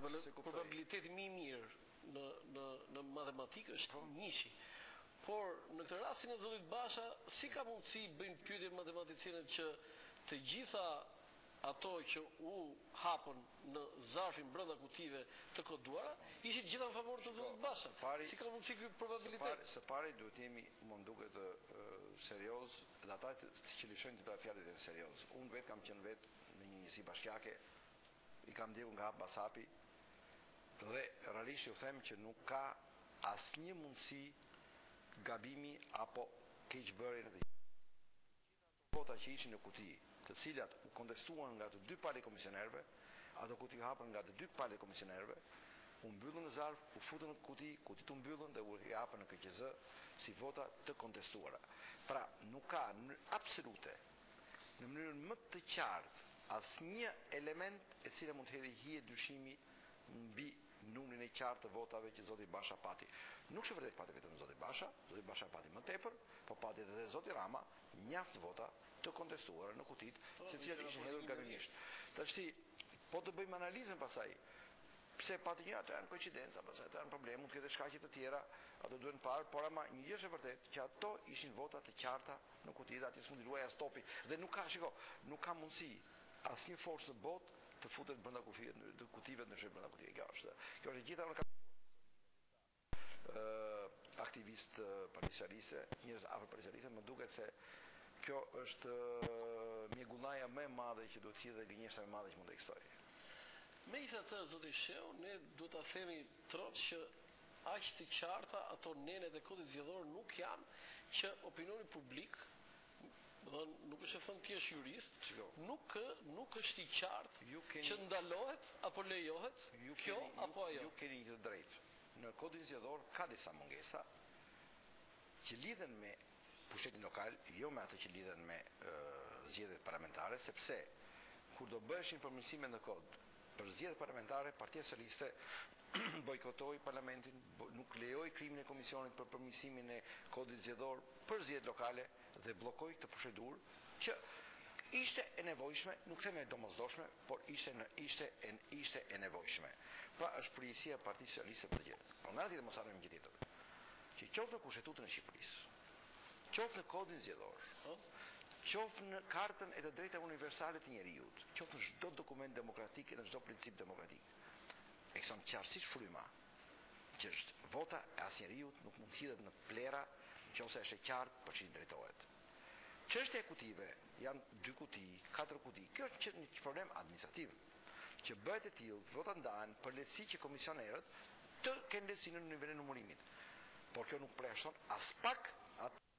probabiliteti më i mirë në matematikë është 1. Por në këtë rastin e zotit Basha, si ka mundësi bëjnë pyetje matematicianët që të gjitha ato që u hapën në zarfin brenda kutive të koduara, ishin gjitha në favor të zotit Basha. Si ka mundësi ky probabilitet? Së pari duhet jemi, më duket serioz, dhe ata që lëshojnë këto fjalët janë serioz. Unë vetë kam qenë vetë në një njësi bashkiake, i kam ndjekur nga hap Basapi, dhe realisht ju them që nuk ka asnjë mundësi gabimi apo keqbërje në këtë. Vota që ishin në kuti, të cilat u kontestuan nga të dy palë komisionerëve, ato kuti hapën nga të dy palë komisionerëve, u mbyllën në zarf, u futën në kuti, kutit u mbyllën dhe u hapën në KQZ si vota të kontestuara. Pra, nuk ka në absolute, në mënyrën më të qartë, asnjë element e cila mund të hedhë hije dyshimi mbi numrin e qartë të votave që zoti Basha pati. Nuk është vërtet pati vetëm zoti Basha pati më tepër, po pati edhe zoti Rama mjaft vota të kontestuara në kutit, të cilat ishin hedhur gabimisht. Tash po të bëjmë analizën pasaj, pse pati një ato janë koincidenca, pastaj ato janë probleme, mund të ketë shkaqe të tjera, ato duhen parë, por ama një gjë është e vërtetë që ato ishin vota të qarta në kuti, aty s'mund të luajë as topi dhe nuk ka mundësi asnjë forcë në botë të futet brenda kutive në brenda kutive. Kjo është gjitha unë aktivist Partisë Socialiste, njerëz afër Partisë Socialiste, më duket se kjo është mjegullaja më e madhe që duhet të hidhë dhe gënjeshtra më e madhe që mund të ekzistojë. Megjithatë, zoti Sheu, ne duhet ta themi trot që aq të qarta ato nenet e kodit zgjedhor nuk janë që opinioni publik, nuk është e thënë ti je jurist, nuk është i qartë që ndalohet apo lejohet kjo apo ajo. Ju keni të drejtë. Në kodin zgjedhor ka disa mungesa që lidhen me pushtetin lokal, jo me ato që lidhen me zgjedhjet parlamentare, sepse kur do bëheshin përmirësime në kod për zgjedhjet parlamentare, Partia Socialiste bojkotoi parlamentin, nuk lejoi krimin e komisionit për përmirësimin e kodit zgjedhor për zgjedhjet lokale dhe bllokoi këtë procedurë që ishte e nevojshme, nuk them e domosdoshme, por ishte e nevojshme. Pra është përgjegjësia e Partisë Socialiste për gjë. Por nga ana tjetër mos harrojmë gjë tjetër. Që qoftë në Kushtetutën e Shqipërisë, qoftë në kodin zgjedhor, qoftë në kartën e të drejtave universale të njerëzit, qoftë në çdo dokument demokratik e në çdo princip demokratik. Ekson qartësisht fryma që është vota e asnjëriu nuk mund të hidhet në plera nëse është e qartë për ç'i drejtohet. Çështja e kutive janë 2 kuti, 4 kuti. Kjo është një problem administrativ që bëhet e tillë, votat ndahen për lehtësi që komisionerët të kenë lehtësinë në nivelin e numërimit. Por kjo nuk përjashton as pak atë